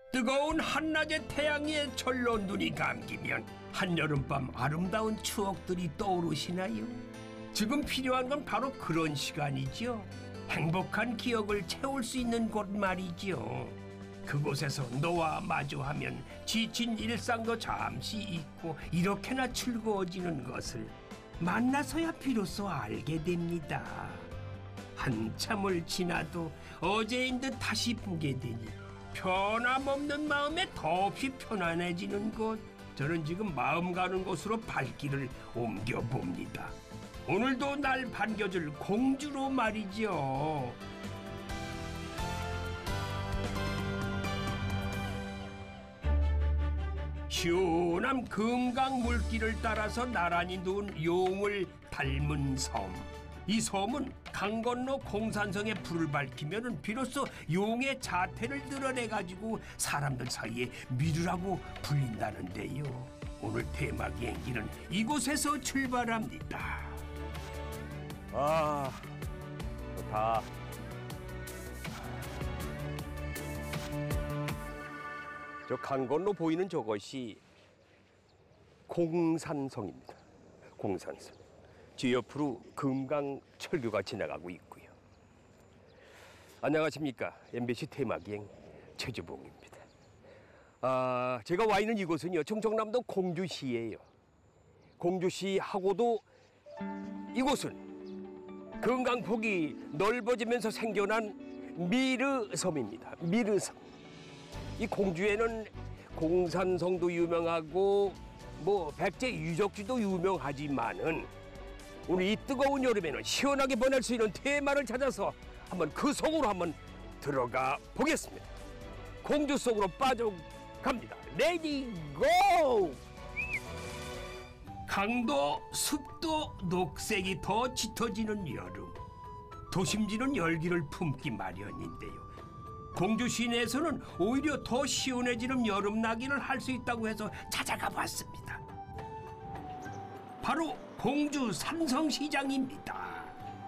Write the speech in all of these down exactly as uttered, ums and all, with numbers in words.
뜨거운 한낮의 태양에 절로 눈이 감기면 한여름밤 아름다운 추억들이 떠오르시나요? 지금 필요한 건 바로 그런 시간이죠. 행복한 기억을 채울 수 있는 곳 말이죠. 그곳에서 너와 마주하면 지친 일상도 잠시 잊고 이렇게나 즐거워지는 것을 만나서야 비로소 알게 됩니다. 한참을 지나도 어제인 듯 다시 보게 되니 변함없는 마음에 더없이 편안해지는 곳. 저는 지금 마음 가는 곳으로 발길을 옮겨봅니다. 오늘도 날 반겨줄 공주로 말이죠. 시원한 금강 물길을 따라서 나란히 누운 용을 닮은 섬. 이 섬은 강 건너 공산성에 불을 밝히면 비로소 용의 자태를 드러내가지고 사람들 사이에 미르라고 불린다는데요. 오늘 테마 비행기는 이곳에서 출발합니다. 아, 좋다. 저 강 건너 보이는 저것이 공산성입니다. 공산성. 저 옆으로 금강 철교가 지나가고 있고요. 안녕하십니까. 엠비씨 테마기행 최주봉입니다. 아, 제가 와 있는 이곳은요, 충청남도 공주시예요. 공주시하고도 이곳은 금강폭이 넓어지면서 생겨난 미르섬입니다. 미르섬. 이 공주에는 공산성도 유명하고 뭐 백제 유적지도 유명하지만은 우리 이 뜨거운 여름에는 시원하게 보낼 수 있는 테마를 찾아서 한번 그 성으로 한번 들어가 보겠습니다. 공주 속으로 빠져갑니다. 레디 고! 강도, 숲도, 녹색이 더 짙어지는 여름. 도심지는 열기를 품기 마련인데요. 공주 시내에서는 오히려 더 시원해지는 여름 낙이를 할 수 있다고 해서 찾아가 봤습니다. 바로 공주 산성시장입니다.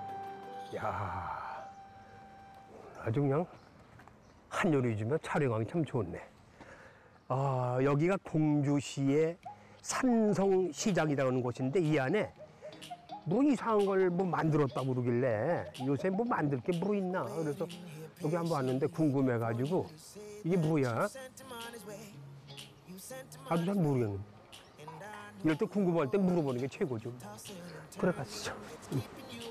야, 아주 그냥 한여름이지만 촬영하기 참 좋네. 아, 여기가 공주시의 산성시장이라는 곳인데 이 안에 뭐 이상한 걸 뭐 만들었다고 그러길래 요새 뭐 만들 게 뭐 있나 그래서 여기 한번 왔는데 궁금해가지고 이게 뭐야? 아주 잘 모르겠는데 이럴 때 궁금할 때 물어보는 게 최고죠. 그래 가시죠. 응.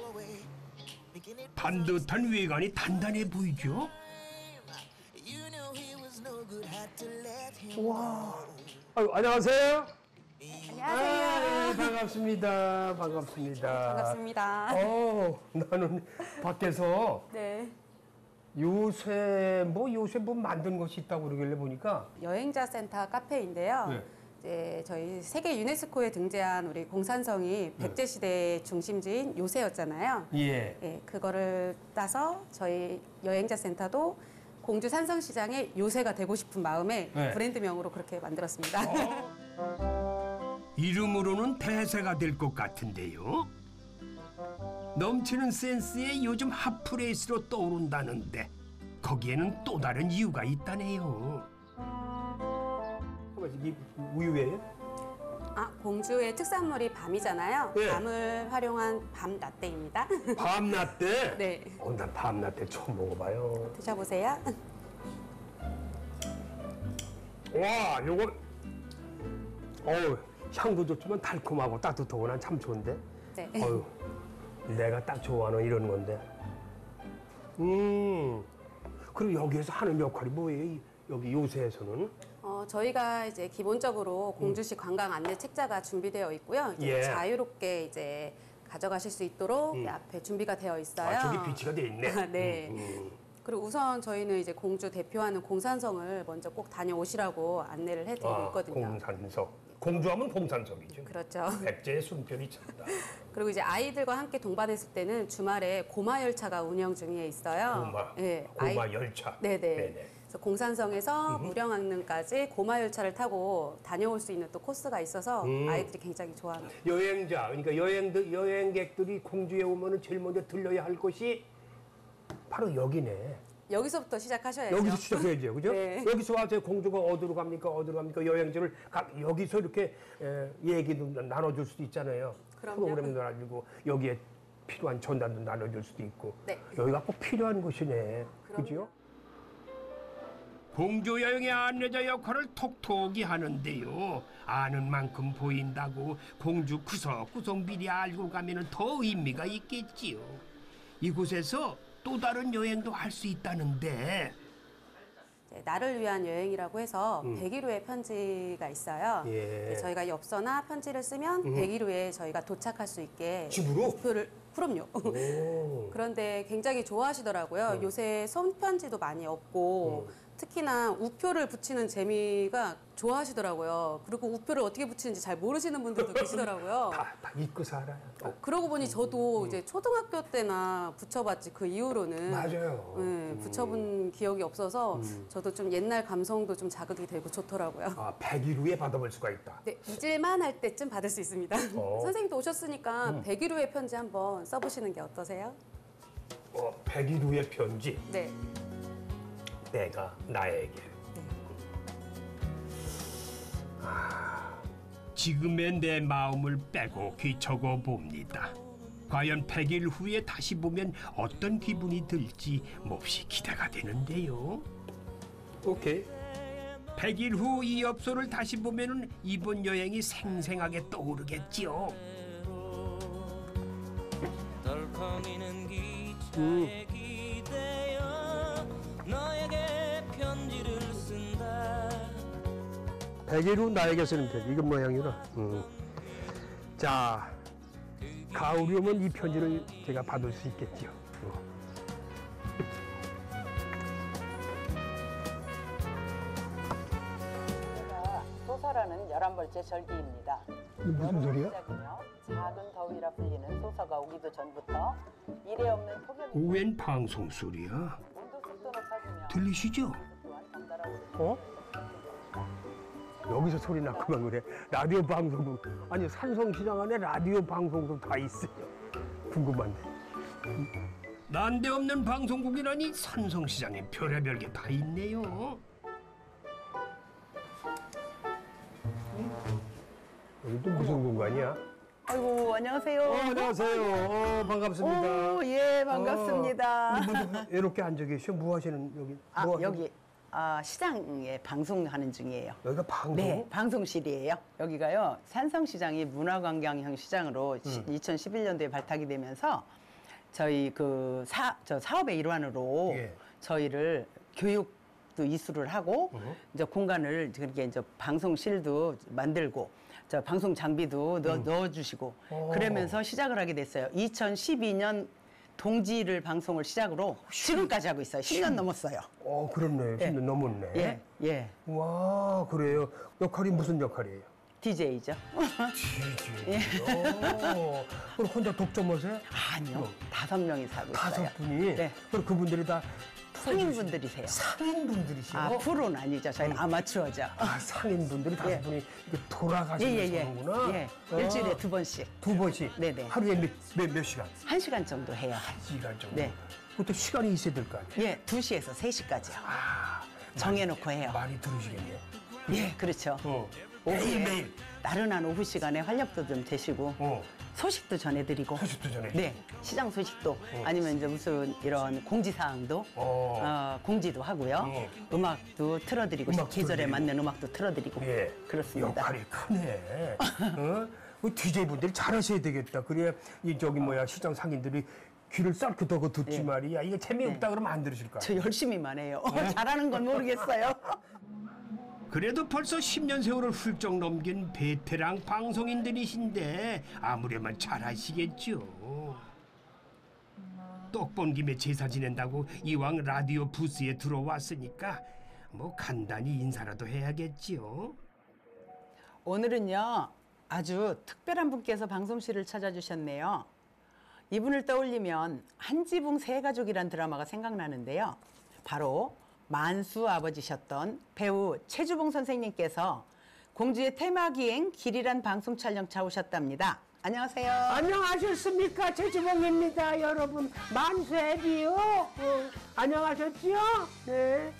반듯한 외관이 단단해 보이죠? 와, 아유, 안녕하세요. 안녕하세요. 아, 네, 반갑습니다. 반갑습니다. 반갑습니다. 어, 나는 밖에서 네. 요새 뭐 요새 뭐 만든 것이 있다고 그러길래 보니까 여행자 센터 카페인데요. 네. 이제 저희 세계 유네스코에 등재한 우리 공산성이 백제 시대의 중심지인 요새였잖아요. 예. 예, 그거를 따서 저희 여행자 센터도 공주 산성시장의 요새가 되고 싶은 마음에 네. 브랜드명으로 그렇게 만들었습니다. 이름으로는 대세가 될 것 같은데요. 넘치는 센스에 요즘 핫플레이스로 떠오른다는데 거기에는 또 다른 이유가 있다네요. 이게 우유예요? 아, 공주의 특산물이 밤이잖아요. 네. 밤을 활용한 밤 라떼입니다. 밤 라떼? 네. 어, 난 밤 라떼 처음 먹어봐요. 드셔보세요. 와, 요거 어우, 향도 좋지만 달콤하고 따뜻하고 난 참 좋은데. 네. 어휴, 내가 딱 좋아하는 이런 건데. 음, 그럼 여기에서 하는 역할이 뭐예요? 이- 여기 요새에서는? 어, 저희가 이제 기본적으로 공주시 관광 안내 책자가 준비되어 있고요. 이제 예. 자유롭게 이제 가져가실 수 있도록 음. 이 앞에 준비가 되어 있어요. 아, 저기 비치가 돼 있네. 네. 음, 음. 그리고 우선 저희는 이제 공주 대표하는 공산성을 먼저 꼭 다녀오시라고 안내를 해드리고 아, 있거든요. 공산석. 공주하면 공산석이죠. 그렇죠. 백제의 숨결이 찬다. 그리고 이제 아이들과 함께 동반했을 때는 주말에 고마 열차가 운영 중에 있어요. 고마, 네, 고마 아이- 열차. 네네. 네네. 그래서 공산성에서 무령왕릉까지 고마 열차를 타고 다녀올 수 있는 또 코스가 있어서 음. 아이들이 굉장히 좋아합니다. 여행자, 그러니까 여행들, 여행객들이 공주에 오면은 제일 먼저 들려야 할 곳이 바로 여기네. 여기서부터 시작하셔야죠. 여기서 시작해야죠, 그죠? 네. 여기서 와서 공주가 어디로 갑니까, 어디로 갑니까, 여행지를 각 여기서 이렇게 에, 얘기도 나눠줄 수도 있잖아요. 그럼요. 프로그램도 나눠주고 여기에 필요한 전단도 나눠줄 수도 있고. 네. 여기가 꼭 필요한 곳이네, 그죠? 공주 여행의 안내자 역할을 톡톡히 하는데요. 아는 만큼 보인다고 공주 구석구석 미리 알고 가면 더 의미가 있겠지요. 이곳에서 또 다른 여행도 할 수 있다는데 이제 나를 위한 여행이라고 해서 백 일 후에 편지가 있어요. 음. 예. 네, 저희가 엽서나 편지를 쓰면 백 일 후에 저희가 도착할 수 있게 집으로? 목표를 그럼요. 오. 그런데 굉장히 좋아하시더라고요. 요새 손편지도 많이 없고 특히나 우표를 붙이는 재미가 좋아하시더라고요. 그리고 우표를 어떻게 붙이는지 잘 모르시는 분들도 계시더라고요. 다, 다 잊고 살아요. 어, 그러고 보니 저도 이제 초등학교 때나 붙여봤지 그 이후로는 맞아요. 네, 붙여본 기억이 없어서 저도 좀 옛날 감성도 좀 자극이 되고 좋더라고요. 아, 백 일 후에 받아볼 수가 있다. 네, 잊을만 할 때쯤 받을 수 있습니다. 어. 선생님도 오셨으니까 백 일 후의 편지 한번 써보시는 게 어떠세요? 어, 백 일 후의 편지. 네. 내가 나에게. 지금의 내 마음을 빼곡히 적어봅니다. 과연 백 일 후에 다시 보면 어떤 기분이 들지 몹시 기대가 되는데요. 오케이. 백 일 후 이 엽서를 다시 보면 이번 여행이 생생하게 떠오르겠지요. 덜컹이는 기차에 기대어 너에게 편지를 쓴다. 백 일 후 나에게 쓰는 편지. 이건 모양이라. 음. 자, 가을이 오면 이 편지를 제가 받을 수 있겠지요. 어. 소서라는 열한 번째 절기입니다. 이게 무슨 소리야? 시작은요, 작은 더위라 불리는 소서가 오기도 전부터 이래 없는 폭염이 웬 방송 소리야? 온도 습도 높아지며 들리시죠? 또한 덩달아 오르 어? 여기서 소리 났구만 그래. 라디오 방송국. 아니 산성시장 안에 라디오 방송도 다 있어요. 궁금한데. 난데없는 방송국이라니 산성시장에 별의별 게 다 있네요. 여기 또 무슨 공간이야? 아이고 안녕하세요. 어, 안녕하세요. 어, 반갑습니다. 오, 예 반갑습니다. 어, 뭐, 이렇게 앉아 계셔? 뭐 하시는 여기? 아 뭐 하시는- 여기 아, 시장에 방송하는 중이에요. 여기가 방송? 네, 방송실이에요. 여기가요 산성시장이 문화관광형 시장으로 시- 이천십일 년도에 발탁이 되면서 저희 그 사 저 사업의 일환으로 예. 저희를 교육도 이수를 하고 어허. 이제 공간을 그렇게 이제 방송실도 만들고 저 방송 장비도 넣어, 넣어주시고 어. 그러면서 시작을 하게 됐어요. 이천십이 년 동지를 방송을 시작으로 지금까지 하고 있어요. 십 년 넘었어요. 어, 그렇네. 십 년 넘었네. 예, 예. 와, 그래요. 역할이 무슨 역할이에요? 디제이죠. 디제이요. 그럼 혼자 독점하세요? 아니요. 다섯 명이 사고 있어요. 다섯 분이? 네. 그럼 그분들이 다 상인분들이세요. 상인분들이시요? 아, 프로는 아니죠. 저희는 아마추어죠. 아, 상인분들이 다섯 예. 분이 이렇게 예, 돌아가시는 예, 예. 거구나. 예. 어. 일주일에 두 번씩. 두 번씩? 네네. 하루에 몇, 몇, 몇 시간? 한 시간 정도 해요. 한 시간 정도? 네. 그것도 시간이 있어야 될 거 아니에요? 예, 두 시에서 세 시까지요. 아, 정해놓고 해요. 많이 들으시겠네. 예, 그렇죠. 어. 오후에 매일매일. 나른한 오후 시간에 활력도 좀 되시고 어. 소식도 전해드리고 소식도 전해. 네, 시장 소식도 아니면 이제 무슨 이런 공지사항도 어. 어, 공지도 하고요. 어. 음악도 틀어드리고 음악도 계절에 틀어드리고. 맞는 음악도 틀어드리고 예. 그렇습니다. 역할이 크네. 어? 그 디제이분들이 잘하셔야 되겠다. 그래야 이 저기 뭐야 시장 상인들이 귀를 쌀긋하고 듣지 예. 말이야. 이게 재미없다 그러면 안 들으실 거야. 저 열심히만 해요. 네? 잘하는 건 모르겠어요. 그래도 벌써 십 년 세월을 훌쩍 넘긴 베테랑 방송인들이신데 아무렴은 잘하시겠죠. 떡 본 김에 제사 지낸다고 이왕 라디오 부스에 들어왔으니까 뭐 간단히 인사라도 해야겠지요. 오늘은요 아주 특별한 분께서 방송실을 찾아주셨네요. 이분을 떠올리면 한지붕 세 가족이란 드라마가 생각나는데요. 바로 만수 아버지셨던 배우 최주봉 선생님께서 공주의 테마기행 길이란 방송 촬영차 오셨답니다. 안녕하세요. 안녕하셨습니까? 최지봉입니다, 여러분. 만세비요. 어, 안녕하셨지요? 네.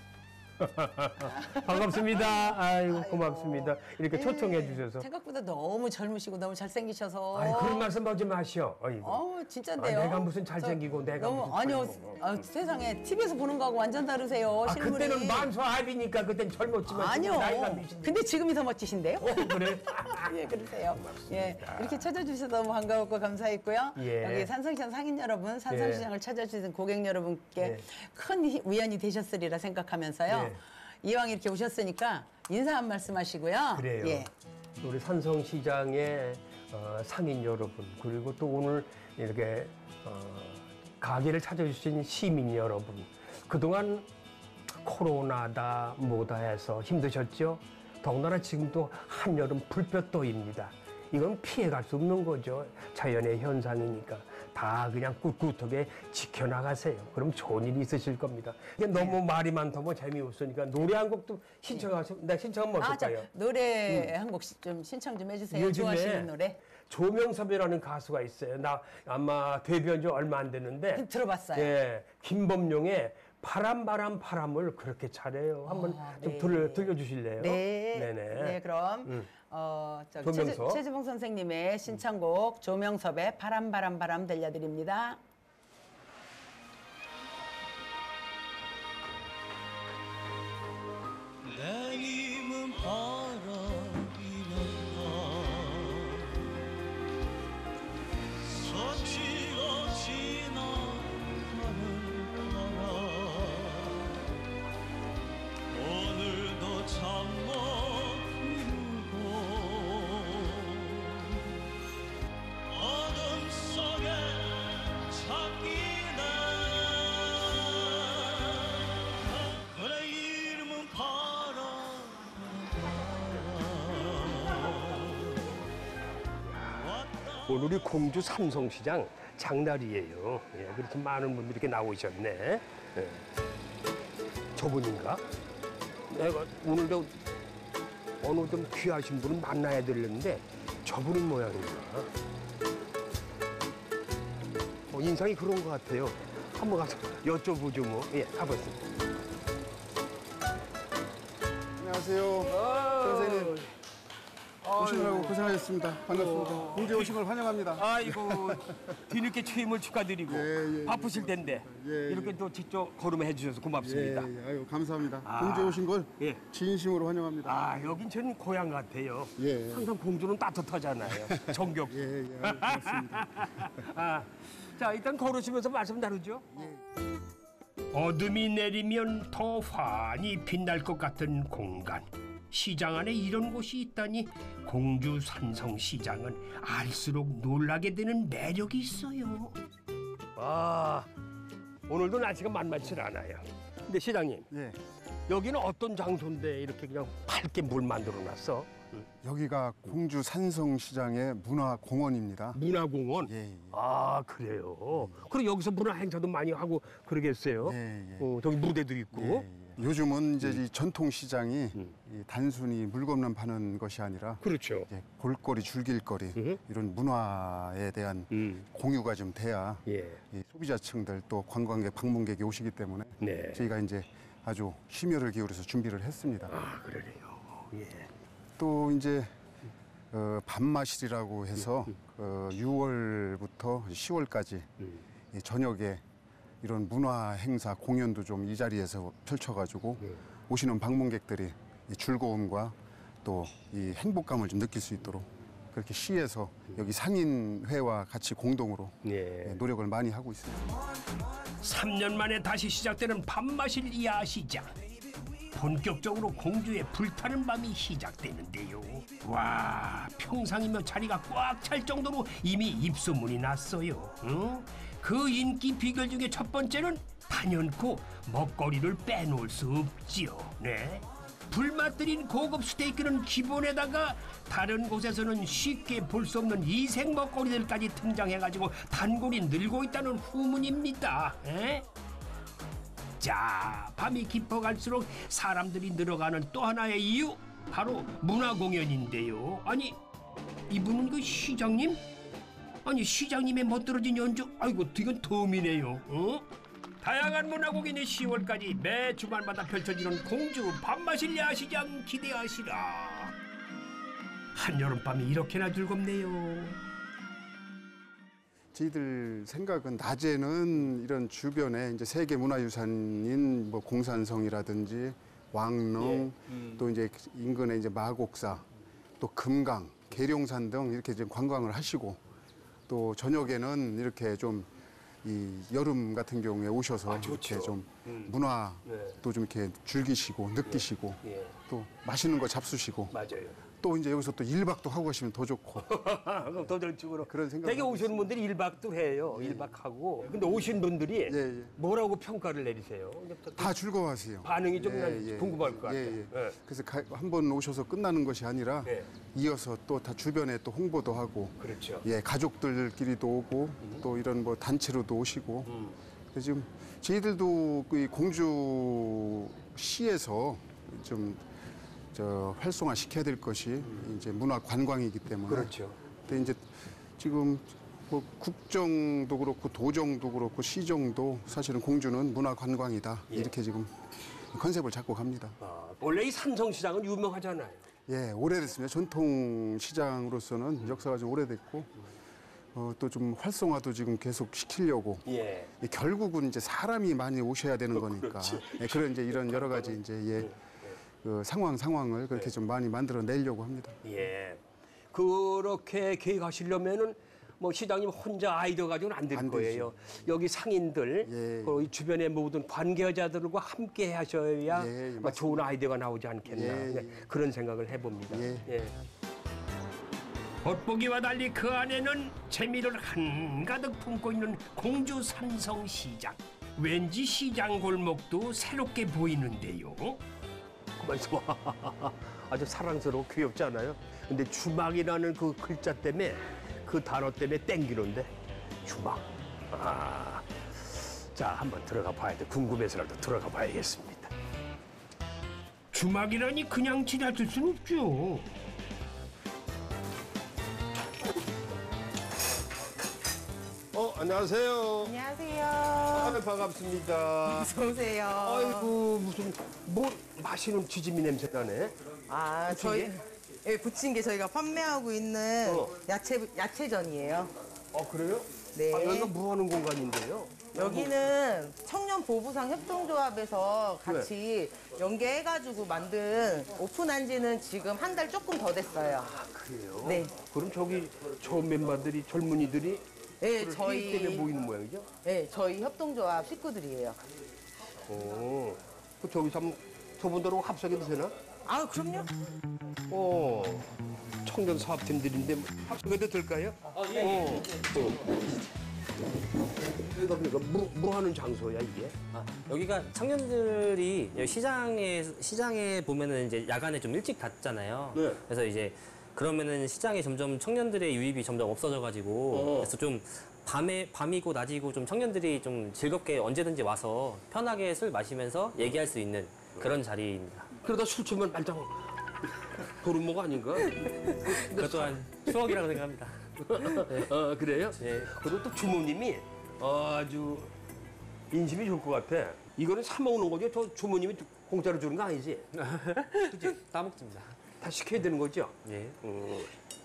반갑습니다. 아이고, 고맙습니다. 이렇게 네, 초청해 주셔서. 생각보다 너무 젊으시고 너무 잘생기셔서. 아이, 그런 말씀 하지 마시오. 아이고. 어우, 진짜인데요. 아, 내가 무슨 잘생기고 저, 내가 너무, 무슨 아니요, 젊어. 아, 세상에 티비에서 보는 거하고 완전 다르세요. 아, 실물이. 그때는 만수아비니까 그땐 젊었지만 아니요. 지금 나이가 몇인데. 근데 지금이 더 멋지신데요? 어, 그래? 예, 그러세요. 예, 이렇게 찾아주셔서 너무 반가웠고 감사했고요. 예. 여기 산성시장 상인 여러분, 산성시장을 찾아주신 고객 여러분께 예. 큰 희- 위안이 되셨으리라 생각하면서요. 예. 이왕 이렇게 오셨으니까 인사 한 말씀 하시고요. 그래요. 예. 우리 산성시장의 어, 상인 여러분, 그리고 또 오늘 이렇게 어, 가게를 찾아주신 시민 여러분, 그동안 코로나다 뭐다 해서 힘드셨죠? 더군다나 지금도 한여름 불볕더위입니다. 이건 피해갈 수 없는 거죠. 자연의 현상이니까. 다 그냥 꿋꿋하게 지켜나가세요. 그럼 좋은 일이 있으실 겁니다. 이게 너무 말이 많다면 재미없으니까 노래 한 곡도 신청하셔. 나 신청하면 아, 자, 어떨까요? 노래 한 곡 좀 신청 좀 해주세요. 좋아하시는 노래. 조명섭이라는 가수가 있어요. 나 아마 데뷔한 지 얼마 안 됐는데. 들어봤어요. 예, 김범용의 바람 바람 바람을 그렇게 잘해요. 한번 아, 좀 네. 들려, 들려주실래요? 네. 네네. 네, 그럼 음. 어, 저기 조명섭. 최지, 최지봉 선생님의 신청곡 조명섭의 바람 바람 바람 들려드립니다. 내님은 바람이란다 서치가 지나가는 나라 오늘도 잠못 이루고 어둠 속에 찾기는 그래 이름은 바람 오늘이 공주 삼성시장 장날이에요. 예, 그렇게 많은 분들이 이렇게 나오셨네. 예. 저분인가? 내가 오늘도 어느 좀 귀하신 분을 만나야 되는데 저분인 모양인가? 어, 인상이 그런 것 같아요. 한번 가서 여쭤보죠 뭐. 예, 가보겠습니다. 안녕하세요. 선생님 오시느라고 고생하셨습니다. 반갑습니다. 공주에 오신 걸 환영합니다. 아이고 뒤늦게 취임을 축하드리고 예, 예, 바쁘실 텐데 예, 예. 이렇게 또 직접 걸음해 주셔서 고맙습니다. 예, 예, 아유 감사합니다. 아. 공주에 오신 걸 예. 진심으로 환영합니다. 아 여긴 전 고향 같아요. 예. 항상 공주는 따뜻하잖아요. 정겹고. 예, 예, 아유, 고맙습니다. 아, 자 일단 걸으시면서 말씀 나누죠. 예. 어둠이 내리면 더 환히 빛날 것 같은 공간. 시장 안에 이런 곳이 있다니 공주 산성시장은 알수록 놀라게 되는 매력이 있어요. 아, 오늘도 날씨가 만만치 않아요. 근데 시장님, 예. 여기는 어떤 장소인데 이렇게 그냥 밝게 물 만들어 놨어? 여기가 공주 산성시장의 문화공원입니다. 문화공원? 예, 예. 아, 그래요? 그럼 여기서 문화 행사도 많이 하고 그러겠어요? 예, 예. 어, 저기 무대도 있고. 예, 예. 요즘은 이제 이 전통시장이 음. 이 단순히 물건만 파는 것이 아니라 그렇죠. 이제 볼거리, 줄길거리 음. 이런 문화에 대한 음. 공유가 좀 돼야 예. 이 소비자층들 또 관광객, 방문객이 오시기 때문에 네. 저희가 이제 아주 심혈을 기울여서 준비를 했습니다. 아, 그러네요. 예. 또 이제 어, 밤마실이라고 해서 어, 유월부터 시월까지 음. 이 저녁에 이런 문화 행사 공연도 좀 이 자리에서 펼쳐가지고 네. 오시는 방문객들이 이 즐거움과 또 이 행복감을 좀 느낄 수 있도록 그렇게 시에서 여기 상인회와 같이 공동으로 예. 예, 노력을 많이 하고 있습니다. 삼 년 만에 다시 시작되는 밤마실 이하시장. 본격적으로 공주의 불타는 밤이 시작되는데요. 와, 평상이면 자리가 꽉 찰 정도로 이미 입소문이 났어요. 응? 그 인기 비결 중에 첫 번째는 단연코 먹거리를 빼놓을 수 없지요. 네. 불맛 들인 고급 스테이크는 기본에다가 다른 곳에서는 쉽게 볼 수 없는 이색 먹거리들까지 등장해가지고 단골이 늘고 있다는 후문입니다. 에? 자, 밤이 깊어갈수록 사람들이 늘어가는 또 하나의 이유 바로 문화 공연인데요. 아니, 이분은 그 시장님? 아니 시장님의 멋들어진 연주, 아이고 이건 덤이네요. 어? 다양한 문화공연이 시월까지 매 주말마다 펼쳐지는 공주 밤마실 야시장 기대하시라. 한여름밤이 이렇게나 즐겁네요. 저희들 생각은 낮에는 이런 주변에 이제 세계 문화유산인 뭐 공산성이라든지 왕릉, 또 이제 인근에 이제 마곡사, 또 금강, 계룡산 등 이렇게 이제 관광을 하시고, 또 저녁에는 이렇게 좀 이 여름 같은 경우에 오셔서 이렇게 좀 문화도 좀 이렇게 즐기시고 느끼시고 예. 또 맛있는 거 잡수시고 맞아요. 또 이제 여기서 또 일박도 하고 가시면 더 좋고 그럼 더 저쪽으로 그런 생각. 되게 오시는 분들이 일박도 해요. 일박하고. 근데 오신 분들이 예, 예. 뭐라고 평가를 내리세요? 다 즐거워하세요. 반응이 좀 난 궁금할 것 같아요. 예, 예. 예. 그래서 한 번 오셔서 끝나는 것이 아니라 네. 이어서 또 다 주변에 또 홍보도 하고, 그렇죠. 예, 가족들끼리도 오고 또 이런 뭐 단체로도 오시고. 음. 그래서 지금 저희들도 그 공주시에서 좀 저 활성화 시켜야 될 것이 이제 문화 관광이기 때문에. 그렇죠. 근데 이제 지금 뭐 국정도 그렇고 도정도 그렇고 시정도 사실은 공주는 문화 관광이다 예. 이렇게 지금 컨셉을 잡고 갑니다. 아, 원래 이 산성시장은 유명하잖아요. 예, 오래됐습니다. 전통 시장으로서는 역사가 좀 오래됐고 어, 또 좀 활성화도 지금 계속 시키려고. 예. 예, 결국은 이제 사람이 많이 오셔야 되는 거니까. 예, 그런 이제 이런 여러 가지 이제 예, 그 상황 상황을 그렇게 좀 많이 만들어 내려고 합니다. 예. 그렇게 계획하시려면은 뭐 시장님 혼자 아이디어 가지고는 안 될 안 거예요. 여기 상인들, 예. 그 주변의 모든 관계자들과 함께 하셔야 예, 뭐 좋은 아이디어가 나오지 않겠나. 예, 네, 예. 그런 생각을 해봅니다. 예. 예. 돋보기와 달리 그 안에는 재미를 한가득 품고 있는 공주 산성시장. 왠지 시장 골목도 새롭게 보이는데요. 그만있어 봐. 아주 사랑스러워 귀엽지 않아요? 근데 주막이라는 그 글자 때문에 그 단어 때문에 땡기는데 주막. 아, 자 한번 들어가 봐야 돼. 궁금해서라도 들어가 봐야겠습니다. 주막이라니 그냥 지나칠 순 없죠. 어 안녕하세요. 안녕하세요. 아, 반갑습니다. 어서 오세요. 아이고 무슨 뭐 마시는 지짐이 냄새 나네. 아, 저희 예, 부침개 저희가 판매하고 있는 어. 야채 야채전이에요. 아 그래요? 네. 아, 여기가 뭐 하는 공간인데요? 여기는 청년 보부상 협동조합에서 같이 연계해가지고 만든 오픈한 지는 지금 한 달 조금 더 됐어요. 아 그래요? 네. 그럼 저기 처음 멤버들이 젊은이들이 네, 저희 저희 때문에 모이는 모양이죠? 네, 저희 협동조합 식구들이에요. 오, 그 저기서 한번 저분들하고 합석해도 되나? 아, 그럼요. 어, 청년 사업팀들인데 합석해도 될까요? 아, 예. 어. 여기가 그러니까 뭐, 뭐 하는 장소야 이게? 아, 여기가 청년들이 여기 시장에 시장에 보면은 이제 야간에 좀 일찍 닫잖아요. 네. 그래서 이제 그러면은 시장에 점점 청년들의 유입이 점점 없어져가지고 어. 그래서 좀 밤에 밤이고 낮이고 좀 청년들이 좀 즐겁게 언제든지 와서 편하게 술 마시면서 얘기할 수 있는 그런 자리입니다. 그러다 술 취하면 말짱 도루묵 아닌가? 그것 또한 추억이라고 생각합니다. 아 그래요? 네. 그리고 또 주모님이 아주 인심이 좋을 것 같아. 이거는 사 먹는 거죠? 저 주모님이 공짜로 주는 거 아니지? 그치? 따먹습니다. 다 시켜야 되는 거죠? 네. 음.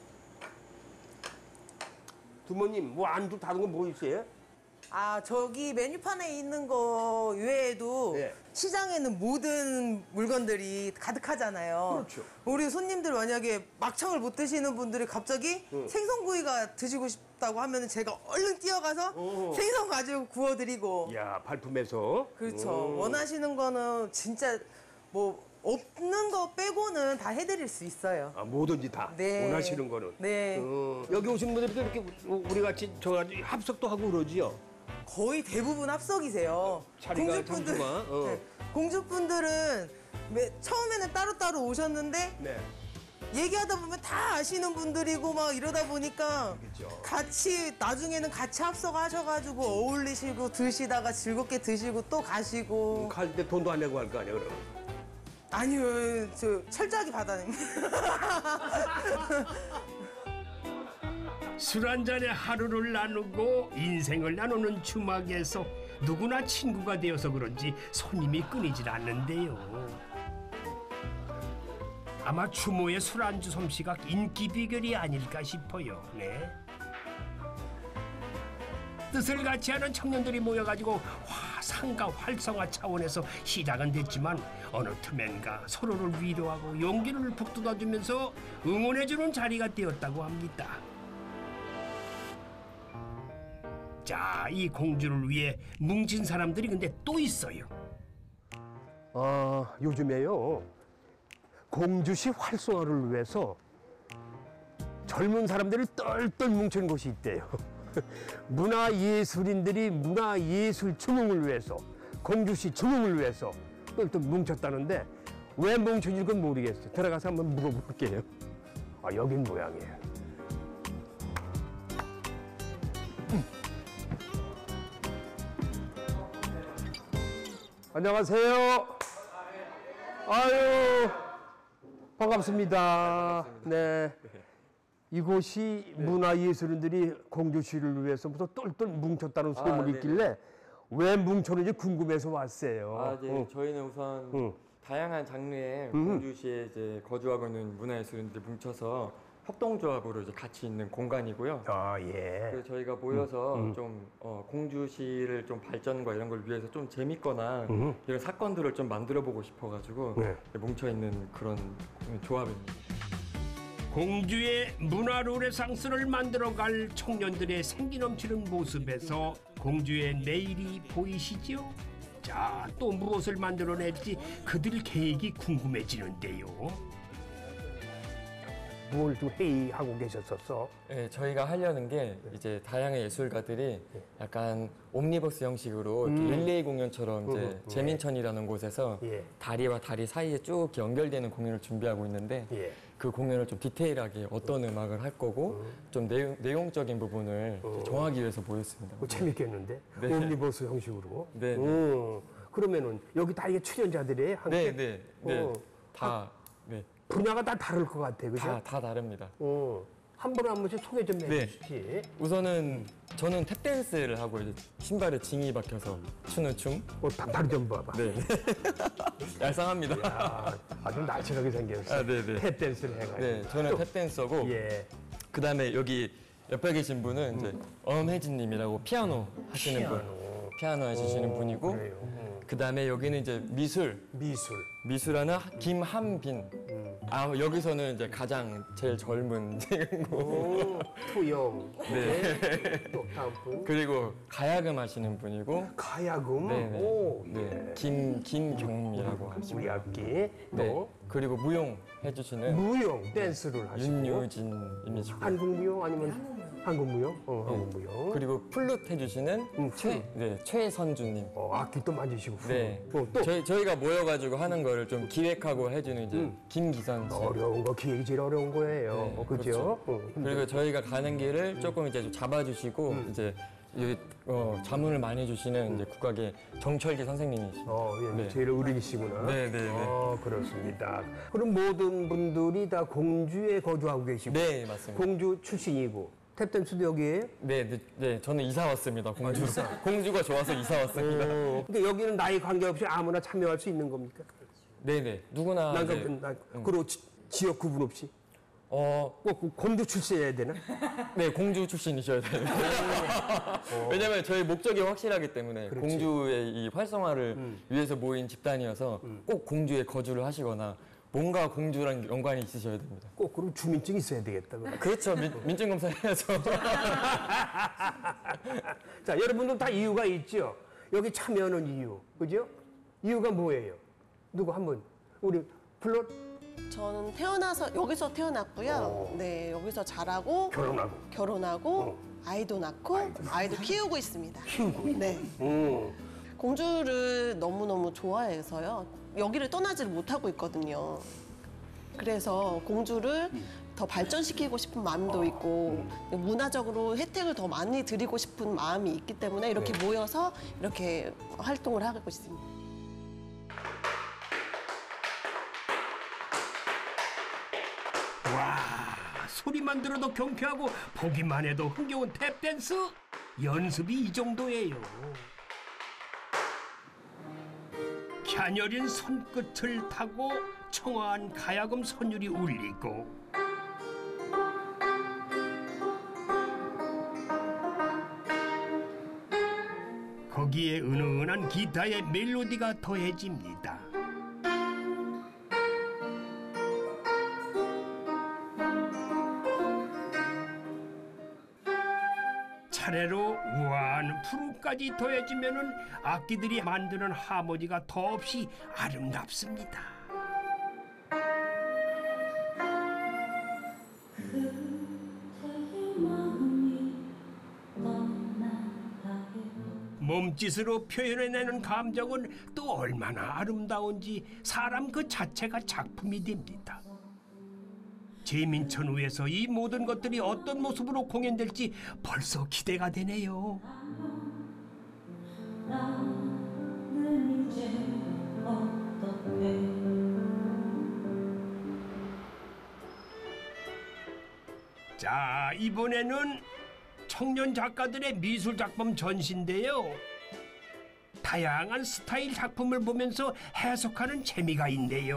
주모님 뭐 안주 다른 거 뭐 있어요? 아, 저기 메뉴판에 있는 거 외에도 네. 시장에는 모든 물건들이 가득하잖아요. 그렇죠. 우리 손님들 만약에 막창을 못 드시는 분들이 갑자기 생선구이가 드시고 싶다고 하면 제가 얼른 뛰어가서 오. 생선 가지고 구워드리고. 야 발품에서 그렇죠. 음. 원하시는 거는 진짜 뭐 없는 거 빼고는 다 해드릴 수 있어요. 아, 뭐든지 다 네. 원하시는 거는. 네. 어, 여기 오신 분들도 이렇게 우리 같이 저 합석도 하고 그러지요. 거의 대부분 합석이세요. 자리가 장수가, 어. 네. 공주분들은 매- 처음에는 따로따로 오셨는데 네. 얘기하다 보면 다 아시는 분들이고 막 이러다 보니까 그죠. 같이 나중에는 같이 합석하셔가지고 어울리시고 드시다가 즐겁게 드시고 또 가시고. 갈 때 돈도 안 내고 할 거 아니야 그럼. 아니요, 저 철저하게 받아냅니다. 술 한 잔에 하루를 나누고 인생을 나누는 주막에서 누구나 친구가 되어서 그런지 손님이 끊이질 않는데요. 아마 추모의 술안주 솜씨가 인기 비결이 아닐까 싶어요. 네. 뜻을 같이 하는 청년들이 모여가지고 화상과 활성화 차원에서 시작은 됐지만 어느 틈엔가 서로를 위로하고 용기를 북돋아주면서 응원해주는 자리가 되었다고 합니다. 자, 이 공주를 위해 뭉친 사람들이 근데 또 있어요. 아, 요즘에요. 공주시 활성화를 위해서 젊은 사람들이 똘똘 뭉친 곳이 있대요. 문화예술인들이 문화예술 증흥을 위해서, 공주시 증흥을 위해서 똘똘 뭉쳤다는데 왜 뭉쳐질 건 모르겠어요. 들어가서 한번 물어볼게요. 아, 여긴 모양이에요. 음. 안녕하세요. 아유, 반갑습니다. 네. 이곳이 문화예술인들이 공주시를 위해서부터 똘똘 뭉쳤다는 소문이 아, 있길래 왜 뭉쳤는지 궁금해서 왔어요. 아, 네. 어. 저희는 우선 응. 다양한 장르의 음. 공주시에 이제 거주하고 있는 문화예술인들 뭉쳐서 협동조합으로 이제 같이 있는 공간이고요. 아, 예. 그래서 저희가 모여서 음. 좀 어, 공주시를 좀 발전과 이런 걸 위해서 좀 재밌거나 음. 이런 사건들을 좀 만들어보고 싶어가지고 네. 뭉쳐 있는 그런 조합입니다. 공주의 문화 르네상스를 만들어갈 청년들의 생기 넘치는 모습에서 공주의 내일이 보이시죠? 자, 또 무엇을 만들어낼지 그들 계획이 궁금해지는데요. 뭘 좀 회의하고 계셨었어? 네, 저희가 하려는 게 이제 다양한 예술가들이 약간 옴니버스 형식으로 이렇게 음. 릴레이 공연처럼 이제 음, 음. 재민천이라는 곳에서 예. 다리와 다리 사이에 쭉 연결되는 공연을 준비하고 있는데 예. 그 공연을 좀 디테일하게 어떤 음악을 할 거고 좀 내용, 내용적인 부분을 정하기 위해서 모였습니다. 그거 재밌겠는데? 네. 옴니버스 형식으로? 네. 음. 그러면은 여기 다 이게 출연자들이에요? 함께? 네, 네, 네. 어. 다, 네. 분야가 다 다를 것 같아, 그죠? 다, 다 다릅니다. 어. 한 번 한 번씩 소개 좀 네. 해주시지. 우선은 저는 탭댄스를 하고 이제 신발에 징이 박혀서 추는 춤. 어, 다, 다리 좀 봐봐. 네. 얄쌍합니다. 야, 아주 날씬하게 생겼어. 아, 네네. 탭댄스를 해가지고. 네, 저는 탭댄서고 예. 그 다음에 여기 옆에 계신 분은 이제 엄혜진님이라고 피아노 하시는 분. 피아노. 피아노 하시는 분이고 그래요. 음. 그 다음에 여기는 이제 미술. 미술. 미술하는 김한빈. 아, 여기서는 이제 가장 제일 젊은 친구. 오, 투영. 네. 또 다음 분. 그리고 가야금 하시는 분이고. 가야금. 네네. 오, 네. 김, 김경미라고 하시고. 우리 악기. 네. 또 그리고 무용 해주시는 무용 댄스를 하시고. 윤유진님이시고. 한국 무용 아니면 한국 무용? 어, 한국 무용. 그리고 플룻 해주시는 음, 최, 네, 최선주님. 어, 악기 또 만지시고. 네. 어, 또 저희, 저희가 모여가지고 하는 거를 좀 기획하고 해주는 이제 음. 김기선 씨. 어려운 거 기획이 제일 어려운 거예요. 네, 어, 그죠? 그렇죠. 어, 그리고 저희가 가는 길을 조금 이제 좀 잡아주시고 음. 이제 이, 어, 자문을 많이 해주시는 이제 국악의 정철기 선생님이시죠. 어, 예, 네. 제일 어린이시구나. 네, 네, 네. 어, 그렇습니다. 그럼 모든 분들이 다 공주에 거주하고 계시고. 네, 맞습니다. 공주 출신이고. 탭댄스도 여기에요? 네, 네, 네, 저는 이사 왔습니다. 공주. 공주가 좋아서 이사 왔습니다. 어, 근데 여기는 나이 관계없이 아무나 참여할 수 있는 겁니까? 네, 네. 누구나 난 이제, 그, 나, 그리고 지, 지역 구분 없이? 어, 꼭 그 공주 출신이어야 되나? 네, 공주 출신이셔야 돼요. 왜냐면 저희 목적이 확실하기 때문에 그렇지. 공주의 이 활성화를 음. 위해서 모인 집단이어서 꼭 공주에 거주를 하시거나 뭔가 공주랑 연관이 있으셔야 됩니다. 꼭 그럼 주민증 있어야 되겠다. 그럼. 그렇죠. 민, 민증검사 해야죠. 자, 여러분들 다 이유가 있죠? 여기 참여하는 이유. 그죠? 이유가 뭐예요? 누구 한 분? 우리 플롯 저는 태어나서 여기서 태어났고요. 네, 여기서 자라고 결혼하고. 결혼하고 아이도 낳고 아이도 키우고 있습니다. 키우고. 네. 음. 공주를 너무너무 좋아해서요. 여기를 떠나지를 못하고 있거든요. 그래서 공주를 더 발전시키고 싶은 마음도 있고 문화적으로 혜택을 더 많이 드리고 싶은 마음이 있기 때문에 이렇게 네. 모여서 이렇게 활동을 하고 있습니다. 소리만 들어도 경쾌하고 보기만 해도 흥겨운 탭댄스 연습이 이 정도예요. 갸녀린 손끝을 타고 청아한 가야금 선율이 울리고 거기에 은은한 기타의 멜로디가 더해집니다. 차례로 우아한 푸르까지 더해지면은 악기들이 만드는 하모니가 더없이 아름답습니다. 몸짓으로 표현해내는 감정은 또 얼마나 아름다운지 사람 그 자체가 작품이 됩니다. 제민천후에서 이 모든 것들이 어떤 모습으로 공연될지 벌써 기대가 되네요. 나는 이제 어떻게 자, 이번에는 청년 작가들의 미술 작품 전시인데요. 다양한 스타일 작품을 보면서 해석하는 재미가 있네요.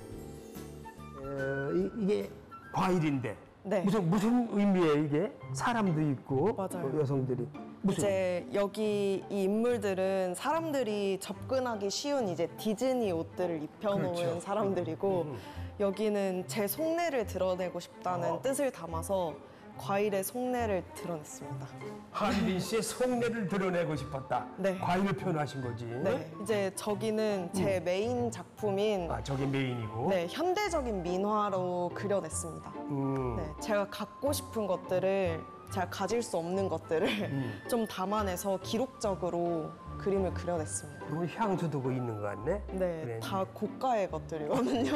어, 이, 이게 과일인데 네. 무슨 무슨 의미예요 이게? 사람도 있고 맞아요. 어, 여성들이 무슨? 이제 여기 이 인물들은 사람들이 접근하기 쉬운 이제 디즈니 옷들을 입혀놓은 그렇죠. 사람들이고 음. 여기는 제 속내를 드러내고 싶다는 어. 뜻을 담아서 과일의 속내를 드러냈습니다. 한빈 씨의 속내를 드러내고 싶었다. 네. 과일을 표현하신 거지. 네, 이제 저기는 제 메인 작품인 아, 저게 메인이고. 네, 현대적인 민화로 그려냈습니다. 음. 네, 제가 갖고 싶은 것들을 제가 가질 수 없는 것들을 음. 좀 담아내서 기록적으로 그림을 그려냈습니다. 그건 향수 두고 있는 것 같네. 네, 그래. 다 고가의 것들이거든요.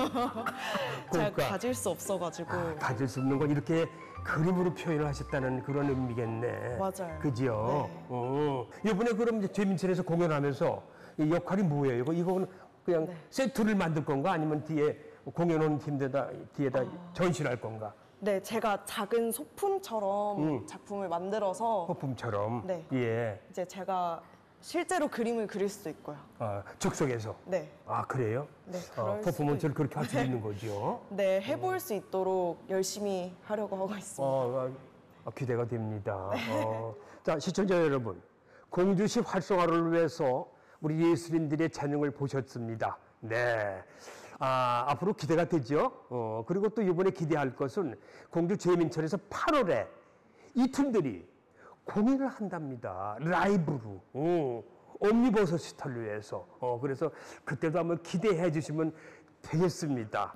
제가 고가. 가질 수 없어가지고. 아, 가질 수 없는 건 이렇게 그림으로 표현을 하셨다는 그런 의미겠네. 맞아요. 그죠? 네. 어. 이번에 그럼 이제 제민천에서 공연하면서 이 역할이 뭐예요? 이거 이거는 그냥 네. 세트를 만들 건가 아니면 뒤에 공연하는 팀에다 뒤에다 아. 전시를 할 건가? 네, 제가 작은 소품처럼 음. 작품을 만들어서 소품처럼. 네. 예. 이제 제가 실제로 그림을 그릴 수도 있고요. 아, 즉석에서. 네. 아, 그래요? 네, 어, 그럴 퍼포먼스를 수도 그렇게 할 수 있는 거죠. 네, 해볼 수 있도록 열심히 하려고 하고 있습니다. 어, 어, 기대가 됩니다. 어. 자, 시청자 여러분, 공주시 활성화를 위해서 우리 예술인들의 재능을 보셨습니다. 네. 아, 앞으로 기대가 되죠. 어, 그리고 또 이번에 기대할 것은 공주 제민천에서 팔월에 이 팀들이 공연을 한답니다. 라이브로. 어, 옴니버스 스타를 위해서. 어, 그래서 그때도 한번 기대해 주시면 되겠습니다.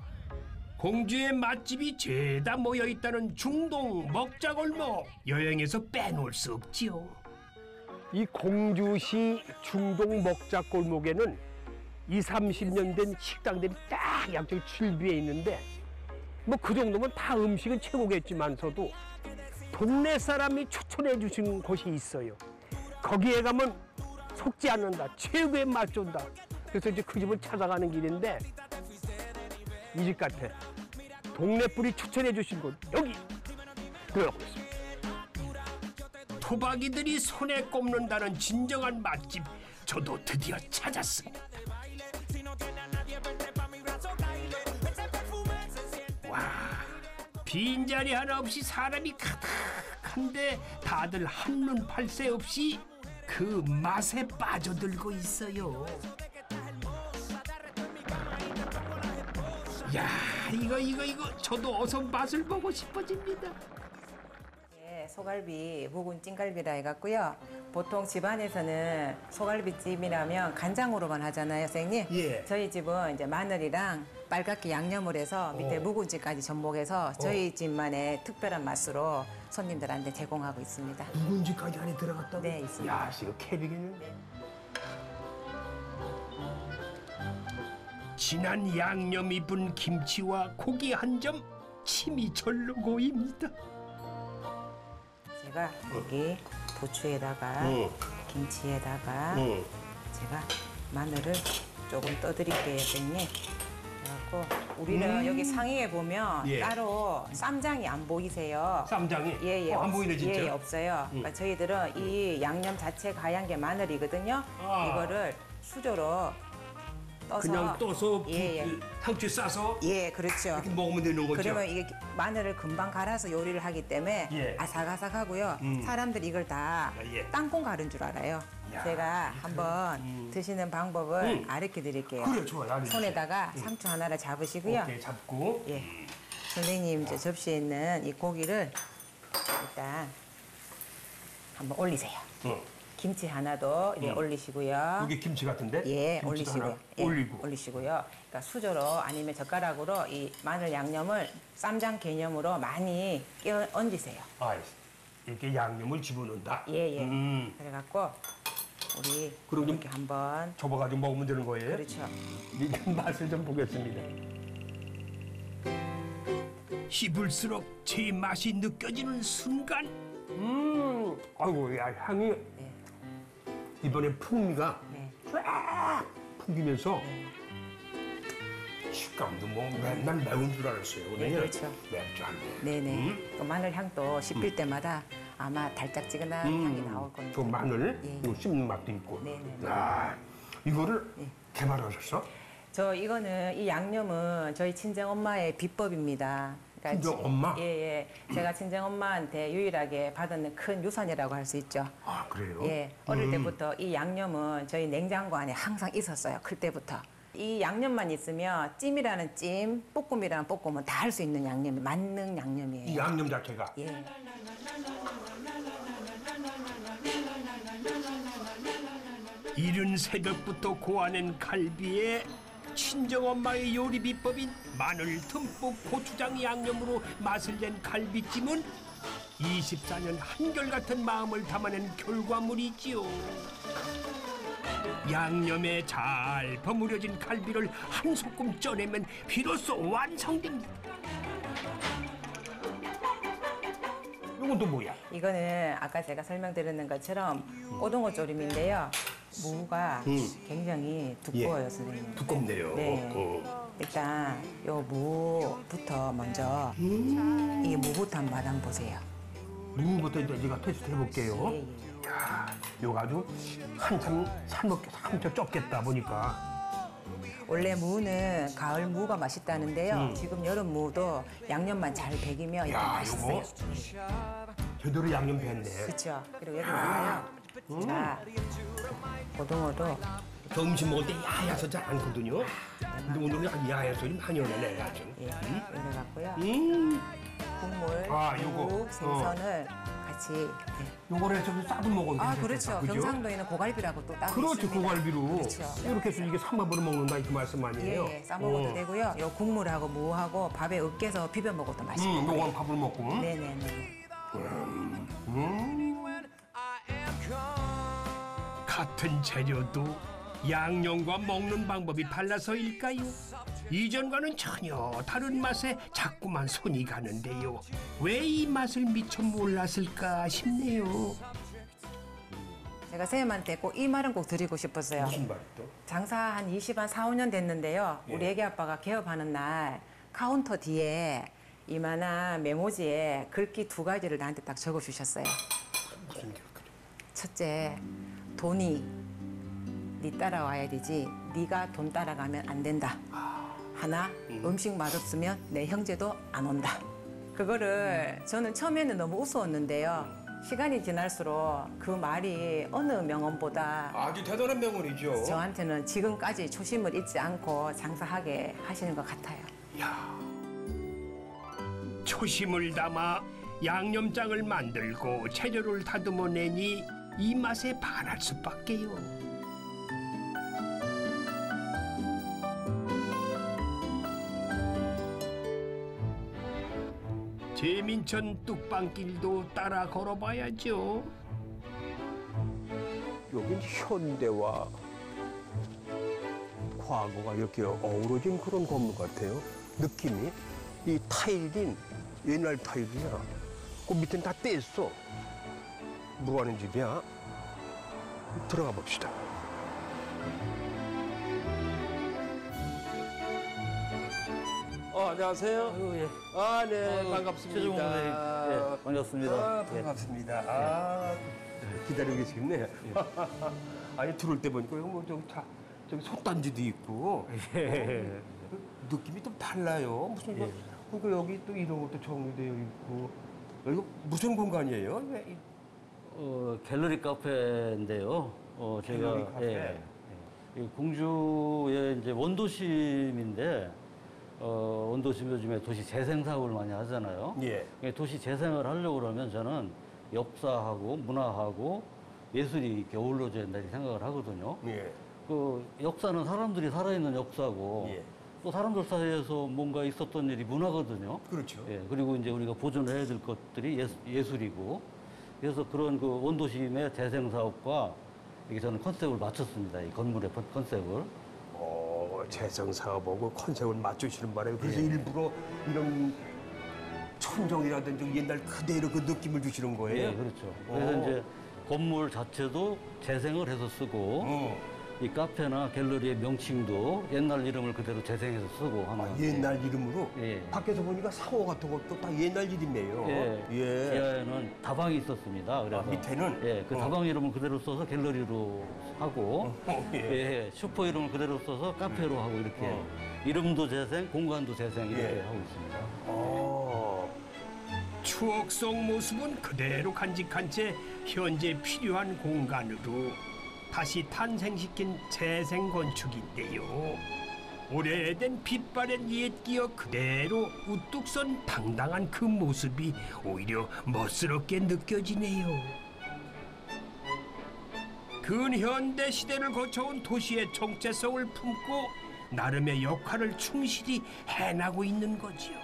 공주의 맛집이 죄다 모여있다는 중동 먹자골목 여행에서 빼놓을 수 없지요. 이 공주시 중동 먹자골목에는 이삼십 년 된 식당들이 딱 양쪽에 출비해 있는데 뭐 그 정도면 다 음식은 최고겠지만서도 동네 사람이 추천해 주신 곳이 있어요. 거기에 가면 속지 않는다. 최고의 맛 준다. 그래서 이제 그 집을 찾아가는 길인데 이 집 같아. 동네 분이 추천해 주신 곳 여기 들어가고 있습니다. 토박이들이 손에 꼽는다는 진정한 맛집 저도 드디어 찾았습니다. 와, 빈자리 하나 없이 사람이 가득한데 다들 한눈 팔 새 없이 그 맛에 빠져들고 있어요. 야, 이거 이거 이거 저도 어서 맛을 보고 싶어집니다. 예, 소갈비, 묵은 찐갈비라 해갖고요. 보통 집안에서는 소갈비찜이라면 간장으로만 하잖아요, 선생님. 예. 저희 집은 이제 마늘이랑 빨갛게 양념을 해서 밑에 오. 묵은지까지 접목해서 저희 집만의 특별한 맛으로 손님들한테 제공하고 있습니다. 묵은지까지 안에 들어갔다고? 네, 있습니다. 야, 이거 캐릭이는데. 진한 양념 입은 김치와 고기 한 점 침이 절로 고입니다. 제가 여기 부추에다가 음. 김치에다가 음. 제가 마늘을 조금 떠드릴게요, 선생님. 그래갖고 우리는 음. 여기 상위에 보면 예. 따로 쌈장이 안 보이세요. 쌈장이? 예, 예. 어, 안 없- 보이네, 진짜. 예, 예, 없어요. 음. 그러니까 저희들은 이 양념 자체가 하얀 게 마늘이거든요. 아. 이거를 수저로 떠서 그냥 떠서 예, 예. 부- 상추에 싸서 예, 그렇죠. 이렇게 먹으면 되는 거죠? 그러면 이게 마늘을 금방 갈아서 요리를 하기 때문에 예. 아삭아삭하고요. 음. 사람들이 이걸 다 아, 예. 땅콩 가른 줄 알아요. 야, 제가 한번 드시는 방법을 음. 가르쳐 드릴게요. 그래, 좋아요. 알려주세요. 손에다가 상추 하나를 잡으시고요. 오케이, 잡고. 예. 선생님 이제 접시에 있는 이 고기를 일단 한번 올리세요. 어. 김치 하나도 이렇게 음. 올리시고요. 이게 김치 같은데? 예, 김치도 올리시고요. 하나 예, 올리고. 올리시고요. 그러니까 수저로 아니면 젓가락으로 이 마늘 양념을 쌈장 개념으로 많이 끼워 얹으세요. 아, 이렇게 양념을 집어넣는다? 예, 예. 음. 그래갖고 우리 그럼 좀 이렇게 한번 접어가지고 먹으면 되는 거예요? 그렇죠. 이게 맛을 좀 보겠습니다. 씹을수록 제 맛이 느껴지는 순간 음, 아이고, 야, 향이 네. 이번에 풍미가 네. 쫙 풍기면서 식감도 뭐 맨날 매운 줄 알았어요. 네, 그렇죠. 맵지 않네. 네네. 음? 그 마늘 향도 씹힐 때마다 아마 달짝지근한 음. 향이 나올 겁니다. 저 마늘, 예. 이거 씹는 맛도 있고. 네네. 아, 이거를 예. 개발하셨어? 저 이거는 이 양념은 저희 친정 엄마의 비법입니다. 친정 지- 엄마? 예, 예. 제가 친정 엄마한테 유일하게 받은 큰 유산이라고 할 수 있죠. 아, 그래요? 예. 어릴 음. 때부터 이 양념은 저희 냉장고 안에 항상 있었어요. 클 때부터. 이 양념만 있으면 찜이라는 찜, 볶음이라는 볶음은 다 할 수 있는 양념이 만능 양념이에요. 이 양념 자체가. 예. 이른 새벽부터 고아낸 갈비에 친정엄마의 요리 비법인 마늘 듬뿍 고추장 양념으로 맛을 낸 갈비찜은 이십사 년 한결같은 마음을 담아낸 결과물이지요. 양념에 잘 버무려진 갈비를 한 소끔 쪄내면 비로소 완성됩니다. 이건 또 뭐야? 이거는 아까 제가 설명드리는 것처럼 고등어 조림인데요. 무가 음. 굉장히 두꺼워요, 선생님. 두껍네요. 네. 어. 일단 요 무부터 먼저 음. 이 무부터 한번 맛 한번 보세요. 무부터 이제 제가 테스트 해볼게요. 예, 예. 야, 이거 아주 한참 삶먹 한참 쪘겠다 보니까. 원래 무는 가을 무가 맛있다는데요. 음. 지금 여름 무도 양념만 잘 배기면 이렇게 야, 맛있어요. 요거 제대로 양념 뱄네. 그렇죠. 그리고 여기 보면요. 음. 자, 고등어도 저 음식 먹을 때 야야서 잘 않거든요. 근데 오늘은 약간 야야서 좀 많이 오네, 내가 좀. 예, 올려갖고요. 음. 국물, 아, 요거. 무, 생선을 같이. 네. 요거를 좀 싸도 먹어도 아, 괜찮겠다, 그렇죠. 그죠? 경상도에는 고갈비라고 또 따로 그렇죠, 있습니다. 고갈비로. 그렇죠. 이렇게 해서 이게 삼밥으로 먹는다 이그 말씀 아니에요? 예, 예, 싸 먹어도 어. 되고요. 요 국물하고 무하고 밥에 으깨서 비벼 먹어도 맛있고. 음, 요건 밥을 먹고. 네네네. 음. 같은 재료도 양념과 먹는 방법이 달라서일까요? 이전과는 전혀 다른 맛에 자꾸만 손이 가는데요. 왜 이 맛을 미처 몰랐을까 싶네요. 제가 선생님한테 꼭 이 말은 꼭 드리고 싶었어요. 무슨 말 또? 장사 한 이십, 한 사, 오 년 됐는데요. 예. 우리 애기 아빠가 개업하는 날 카운터 뒤에 이만한 메모지에 글귀 두 가지를 나한테 딱 적어주셨어요. 무슨 게 첫째, 돈이 네 따라와야 되지 네가 돈 따라가면 안 된다. 하나, 음식 맛없으면 내 형제도 안 온다. 그거를 저는 처음에는 너무 우스웠는데요. 시간이 지날수록 그 말이 어느 명언보다 아주 대단한 명언이죠. 저한테는 지금까지 초심을 잃지 않고 장사하게 하시는 것 같아요. 초심을 담아 양념장을 만들고 재료를 다듬어 내니 이 맛에 반할 수밖에요. 제민천 뚝방길도 따라 걸어봐야죠. 여긴 현대와 과거가 이렇게 어우러진 그런 건물 같아요. 느낌이. 이 타일인 옛날 타일이야. 그 밑엔 다 떼었어. 뭐 하는 집이야? 들어가 봅시다. 안녕하세요. 아유, 예. 아, 네, 아유, 반갑습니다. 최종호 선생님. 예, 반갑습니다. 아, 예. 반갑습니다. 아, 기다리고 계시겠네요. 아니, 들어올 때 보니까 여기 뭐 저기 다 저기 솥단지도 있고 예. 어, 느낌이 좀 달라요. 무슨 뭐, 그러니까 여기 또 이런 것도 정리되어 있고 여기 무슨 공간이에요? 왜 이- 어, 갤러리 카페인데요. 어, 제가 갤러리 카페. 예, 예. 이 공주의 이제 원도심인데 어, 원도심 요즘에 도시 재생 사업을 많이 하잖아요. 예. 예, 도시 재생을 하려고 그러면 저는 역사하고 문화하고 예술이 이렇게 어우러져야 된다 이렇게 생각을 하거든요. 예. 그 역사는 사람들이 살아있는 역사고 예. 또 사람들 사이에서 뭔가 있었던 일이 문화거든요. 그렇죠. 예, 그리고 이제 우리가 보존해야 될 것들이 예수, 예술이고 그래서 그런 그 원도심의 재생 사업과 이게 저는 컨셉을 맞췄습니다. 이 건물의 컨- 컨셉을. 어, 재생 사업하고 컨셉을 맞추시는 바람에 그래서 일부러 이런 천정이라든지 옛날 그대로 그 느낌을 주시는 거예요? 예, 그렇죠. 그래서 어. 이제 건물 자체도 재생을 해서 쓰고 어. 이 카페나 갤러리의 명칭도 옛날 이름을 그대로 재생해서 쓰고 하는. 아, 옛날 이름으로? 예. 밖에서 보니까 상호 같은 것도 다 옛날 이름이에요. 예. 예. 지하에는 다방이 있었습니다. 그래서 아, 밑에는? 예, 그 어. 다방 이름을 그대로 써서 갤러리로 하고 어, 예. 예, 슈퍼 이름을 그대로 써서 카페로 하고 이렇게 어. 이름도 재생, 공간도 재생 이렇게 예. 하고 있습니다. 어. 추억 속 모습은 그대로 간직한 채 현재 필요한 공간으로 다시 탄생시킨 재생 건축인데요. 오래된 빛바랜 옛 기억 그대로 우뚝 선 당당한 그 모습이 오히려 멋스럽게 느껴지네요. 근현대 시대를 거쳐온 도시의 정체성을 품고 나름의 역할을 충실히 해나고 있는 거지요.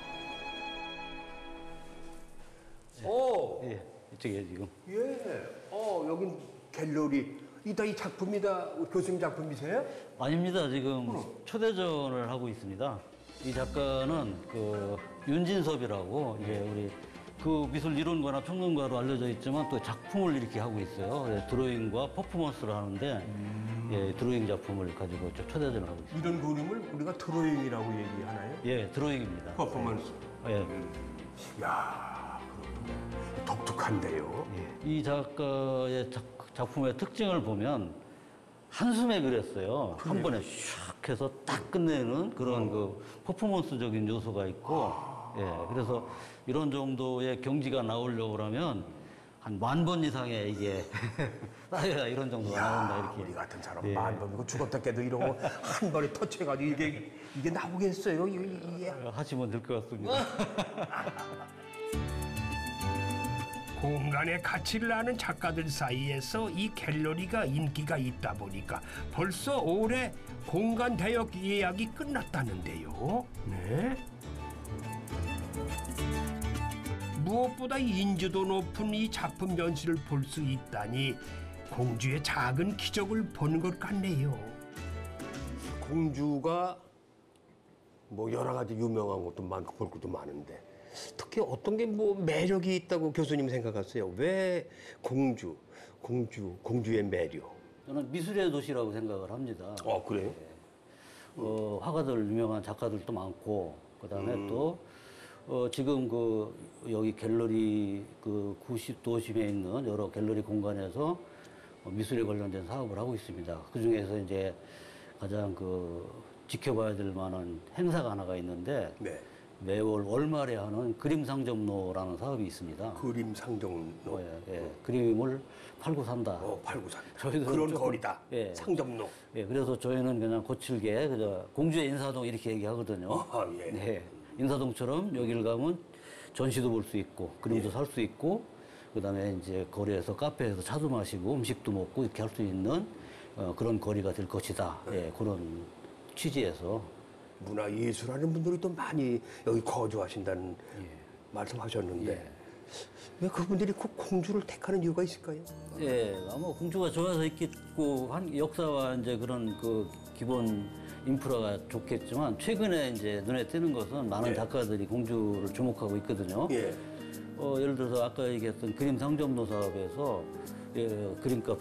오. 예, 이쪽에 지금. 예. 어, 여긴 갤러리. 이다 이 작품이다. 교수님 작품이세요? 아닙니다. 지금 초대전을 하고 있습니다. 이 작가는 그 윤진섭이라고 이제 우리 그 미술 이론가나 평론가로 알려져 있지만 또 작품을 이렇게 하고 있어요. 예, 드로잉과 퍼포먼스를 하는데 예, 드로잉 작품을 가지고 저 초대전을 하고 있습니다. 이런 그림을 우리가 드로잉이라고 얘기하나요? 예, 드로잉입니다. 퍼포먼스. 예. 야, 독특한데요. 예. 이 작가의 작, 작품의 특징을 보면 한숨에 그렸어요. 한 번에 슉 해서 딱 끝내는 그런 그 퍼포먼스적인 요소가 있고, 예, 그래서 이런 정도의 경지가 나오려고 그러면 한 만 번 이상의 이게 쌓여야 이런 정도가 나온다 이렇게. 우리 같은 사람 예. 만 번이고 죽었다 깨도 이런 거 한 번에 터치해가지고 이게 이게 나오겠어요? 이게, 이게. 하시면 될 것 같습니다. 공간의 가치를 아는 작가들 사이에서 이 갤러리가 인기가 있다 보니까 벌써 올해 공간 대역 예약이 끝났다는데요. 네. 무엇보다 인지도 높은 이 작품 전시를 볼 수 있다니 공주의 작은 기적을 보는 것 같네요. 공주가 뭐 여러 가지 유명한 것도 많고 볼 것도 많은데 특히 어떤 게 뭐 매력이 있다고 교수님 생각하세요? 왜 공주, 공주, 공주의 매력? 저는 미술의 도시라고 생각을 합니다. 어, 그래요? 어, 화가들, 유명한 작가들도 많고, 그 다음에 음. 또, 어, 지금 그, 여기 갤러리 그 구십 도심에 있는 여러 갤러리 공간에서 어, 미술에 관련된 사업을 하고 있습니다. 그 중에서 이제 가장 그 지켜봐야 될 만한 행사가 하나가 있는데, 네. 매월 월말에 하는 그림 상점로라는 사업이 있습니다. 그림 상점로. 어, 예, 예. 그림을 팔고 산다. 어, 팔고 산다. 저희들은 그런 조금- 거리다. 예. 상점로. 예, 그래서 저희는 그냥 거칠게 그저 공주의 인사동 이렇게 얘기하거든요. 아, 예. 네. 인사동처럼 여기를 가면 전시도 볼 수 있고 그림도 예. 살 수 있고 그다음에 이제 거리에서 카페에서 차도 마시고 음식도 먹고 이렇게 할 수 있는 어, 그런 거리가 될 것이다. 예, 그런 취지에서 문화예술하는 분들이 또 많이 여기 거주하신다는 말씀하셨는데 왜 그분들이 꼭 공주를 택하는 이유가 있을까요? 예, 아마 공주가 좋아서 있겠고 한 역사와 이제 그런 그 기본 인프라가 좋겠지만 최근에 이제 눈에 띄는 것은 많은 예. 작가들이 공주를 주목하고 있거든요. 예. 어, 예를 들어서 아까 얘기했던 그림 상점로 사업에서 예, 그림값을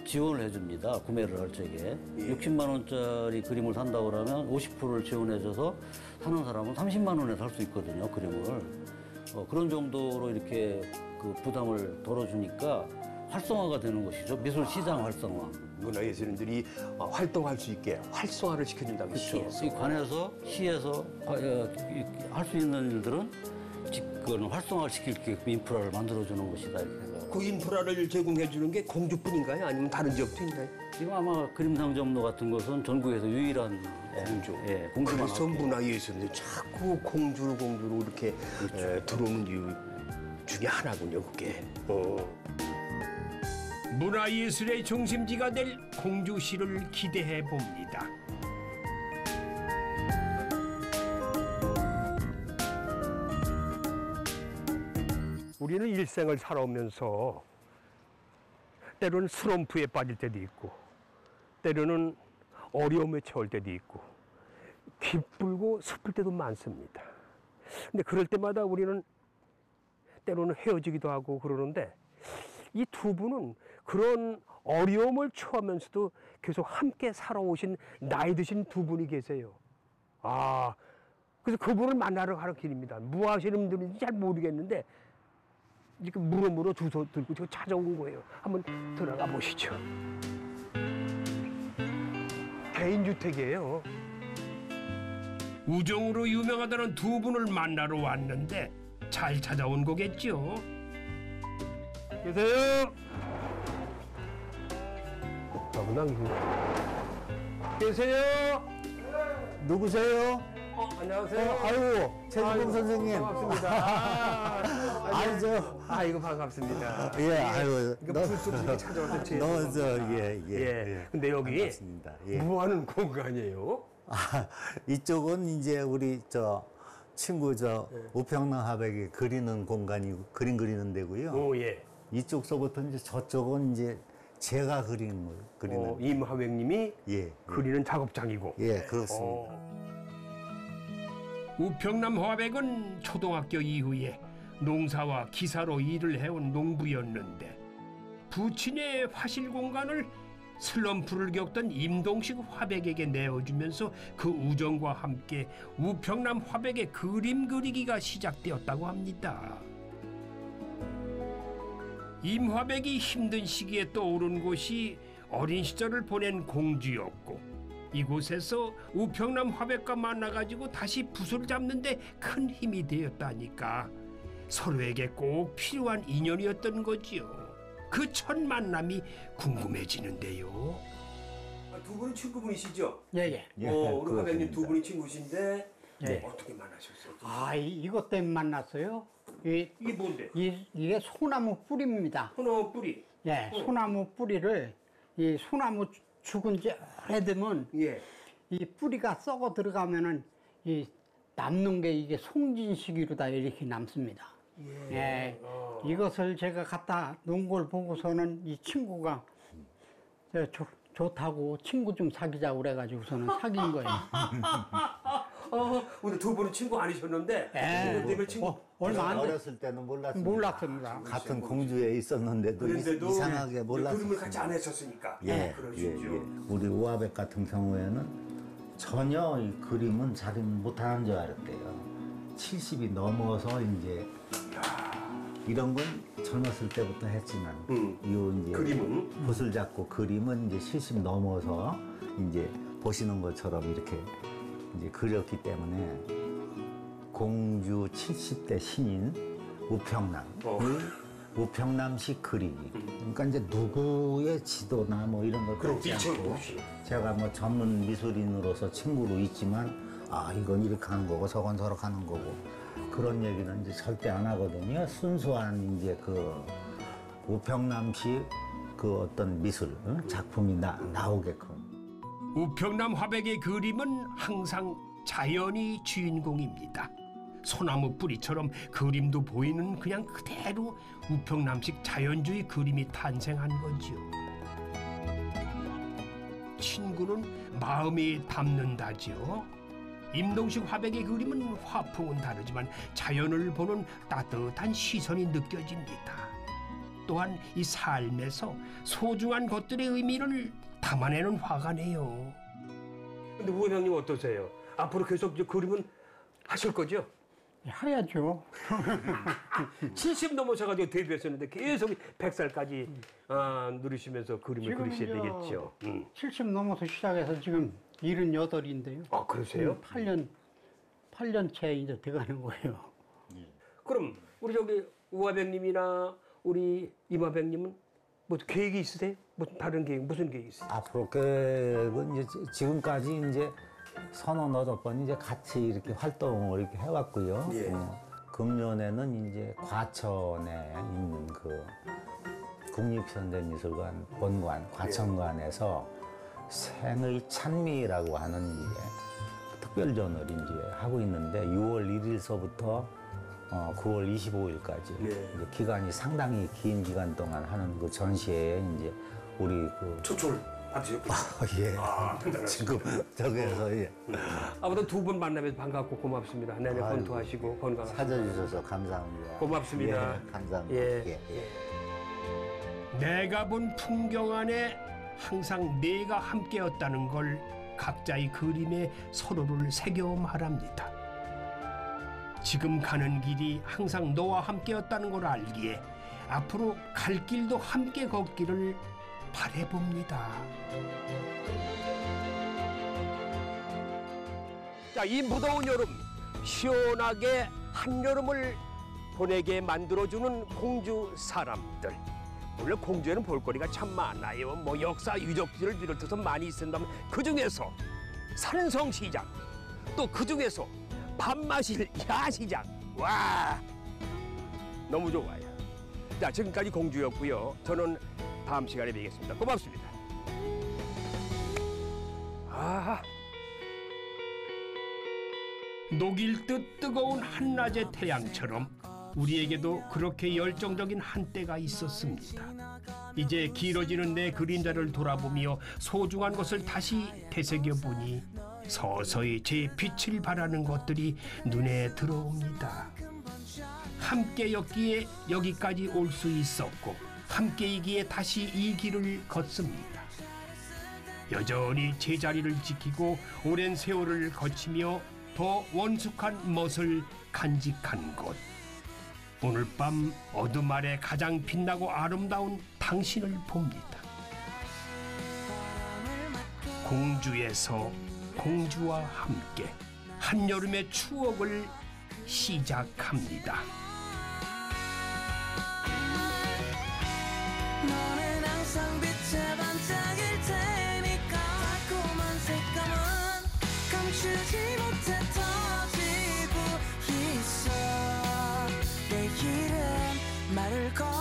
지원을 해줍니다. 구매를 할 적에. 예. 육십만 원짜리 그림을 산다고 그러면 오십 퍼센트를 지원해줘서 사는 사람은 삼십만 원에 살 수 있거든요, 그림을. 어, 그런 정도로 이렇게 그 부담을 덜어주니까 활성화가 되는 것이죠. 미술 시장 활성화. 문화예술인들이 어, 활동할 수 있게 활성화를 시켜준다는 그렇죠. 시에서. 이 관에서 시에서 할 수 있는 일들은 그건 활성화를 시킬 게 인프라를 만들어주는 것이다 이렇게 생각합니다. 그 인프라를 제공해 주는 게 공주뿐인가요? 아니면 다른 지역도 있나요? 지금 아마 그림상점로 같은 것은 전국에서 유일한 공주. 예, 공주만 그래서 할게요. 문화예술인들이 자꾸 공주로 공주로 이렇게 에, 들어오는 이유 중에 하나군요, 그게. 어. 문화예술의 중심지가 될 공주시를 기대해 봅니다. 우리는 일생을 살아오면서 때로는 슬럼프에 빠질 때도 있고 때로는 어려움에 처할 때도 있고 기쁘고 슬플 때도 많습니다. 근데 그럴 때마다 우리는 때로는 헤어지기도 하고 그러는데 이 두 분은 그런 어려움을 처하면서도 계속 함께 살아오신 나이 드신 두 분이 계세요. 아, 그래서 그분을 만나러 가는 길입니다. 뭐 하시는 분인지 잘 모르겠는데 이렇게 물어물어 주소 들고 저 찾아온 거예요. 한번 들어가 보시죠. 개인주택이에요. 우정으로 유명하다는 두 분을 만나러 왔는데 잘 찾아온 거겠죠. 계세요? 아무나 계세요? 누구세요? 어, 안녕하세요. 어, 아이고, 최진봉 선생님. 반갑습니다. 아, 아이, 저. 아이고, 반갑습니다. 예, 아이고. 이거 불쑥 이렇게 찾아와서 제. 너, 저, 예, 예. 예. 근데 여기 반갑습니다. 예. 뭐 하는 공간이에요? 아, 이쪽은 이제 우리 저 친구 저 예. 우평랑 하백이 그리는 공간이고, 그림 그리는 데고요. 오, 예. 이쪽서부터 이제 저쪽은 이제 제가 그리는 거, 그리는. 어, 임하백님이 예. 그리는 작업장이고. 예, 그렇습니다. 어. 우평남 화백은 초등학교 이후에 농사와 기사로 일을 해온 농부였는데 부친의 화실 공간을 슬럼프를 겪던 임동식 화백에게 내어주면서 그 우정과 함께 우평남 화백의 그림 그리기가 시작되었다고 합니다. 임화백이 힘든 시기에 떠오른 곳이 어린 시절을 보낸 공주였고 이곳에서 우평남 화백과 만나가지고 다시 붓을 잡는데 큰 힘이 되었다니까 서로에게 꼭 필요한 인연이었던 거지요. 그 첫 만남이 궁금해지는데요. 아, 두 분은 친구분이시죠? 예예. 예. 어, 우리 화백님 두 분이 친구신데 예. 어떻게 만나셨어요? 아 이, 이것 때문에 만났어요. 이, 이게 뭔데? 이, 이게 소나무 뿌리입니다. 소나무 뿌리. 예, 어. 소나무 뿌리를 이 소나무 죽은 지 오래되면 예. 이 뿌리가 썩어 들어가면은 이 남는 게 이게 송진시기로다 이렇게 남습니다. 예. 예. 어. 이것을 제가 갖다 놓은 걸 보고서는 이 친구가 저, 좋, 좋다고 친구 좀 사귀자고 그래가지고서는 사귄 거예요. 어, 근데 두 분은 친구 아니셨는데 예. 친구 때문에 친구. 어, 얼마 안 됐- 어렸을 때는 몰랐습니다. 몰랐습니다. 같은 공주에 있었는데도 그런데도 이상하게 몰랐어요. 그림을 같이 안 했었으니까. 예, 예, 그러시죠. 예. 우리 우화백 같은 경우에는 전혀 이 그림은 잘 못하는 줄 알았대요. 칠십이 넘어서 이제 이런 건 젊었을 때부터 했지만 음. 요 이제 그림은? 붓을 잡고 그림은 이제 칠십 넘어서 이제 보시는 것처럼 이렇게 이제 그렸기 때문에 공주 칠십 대 신인 우평남 어. 우평남식 그리기. 그러니까 이제 누구의 지도나 뭐 이런 걸 그럼 갖지 미처 않고 없이. 제가 뭐 전문 미술인으로서 친구로 있지만 아 이건 이렇게 하는 거고 저건 저렇게 하는 거고 그런 얘기는 이제 절대 안 하거든요. 순수한 이제 그 우평남식 그 어떤 미술 응? 작품이 나, 나오게끔. 우평남 화백의 그림은 항상 자연이 주인공입니다. 소나무 뿌리처럼 그림도 보이는 그냥 그대로 우평남식 자연주의 그림이 탄생한 거지요. 친구는 마음이 담는다지요. 임동식 화백의 그림은 화풍은 다르지만 자연을 보는 따뜻한 시선이 느껴집니다. 또한 이 삶에서 소중한 것들의 의미를 담아내는 화가네요. 근데 우회장님 어떠세요? 앞으로 계속 이제 그림은 하실 거죠? 해야죠. 칠십 넘어서가지고 데뷔했었는데 계속 백 살까지 아, 누리시면서 그림을 지금 그리셔야 이제 되겠죠. 음. 칠십 넘어서 시작해서 지금 일흔여덟인데요. 아, 그러세요? 팔 년, 팔 년째 이제 돼가는 거예요. 그럼 우리 저기 우화백님이나 우리 이마백님은 뭐 계획이 있으세요? 뭐 다른 계획, 무슨 계획이 있어요? 앞으로 계획은 이제 지금까지 이제 서너 여덟 번 이제 같이 이렇게 활동을 이렇게 해왔고요. 예. 어, 금년에는 이제 과천에 있는 그 국립현대미술관 본관, 과천관에서 생의 찬미라고 하는 이제 특별전을 이제 하고 있는데 유월 일일서부터 어, 구월 이십오일까지 예. 이제 기간이 상당히 긴 기간 동안 하는 그 전시회에 이제 우리 그 초청 받으셨군요. 예. 아, 지금 저기에서 예. 아무튼 두 분 만나면서 반갑고 고맙습니다. 내내 아이고, 건투하시고 건강하시고. 찾아주셔서 감사합니다. 고맙습니다. 예, 감사합니다. 예. 예, 예. 내가 본 풍경 안에 항상 내가 함께였다는 걸 각자의 그림에 서로를 새겨 말합니다. 지금 가는 길이 항상 너와 함께였다는 걸 알기에 앞으로 갈 길도 함께 걷기를 바라봅니다. 자, 이 무더운 여름 시원하게 한여름을 보내게 만들어주는 공주 사람들. 물론 공주에는 볼거리가 참 많아요. 뭐 역사 유적지를 비롯해서 많이 있습니다만 그중에서 산성시장, 또 그중에서 밥마실 야시장. 와, 너무 좋아요. 자, 지금까지 공주였고요. 저는 다음 시간에 뵙겠습니다. 고맙습니다. 아, 녹일 듯 뜨거운 한낮의 태양처럼 우리에게도 그렇게 열정적인 한때가 있었습니다. 이제 길어지는 내 그림자를 돌아보며 소중한 것을 다시 되새겨보니 서서히 제 빛을 발하는 것들이 눈에 들어옵니다. 함께였기에 여기까지 올 수 있었고 함께이기에 다시 이 길을 걷습니다. 여전히 제자리를 지키고 오랜 세월을 거치며 더 원숙한 멋을 간직한 곳. 오늘 밤 어둠 아래 가장 빛나고 아름다운 당신을 봅니다. 공주에서 공주와 함께 한여름의 추억을 시작합니다. 너는 항상 빛에 반짝일 테니까 달콤한 색감은 감추지 못해 터지고 있어. 내일은 말을 걸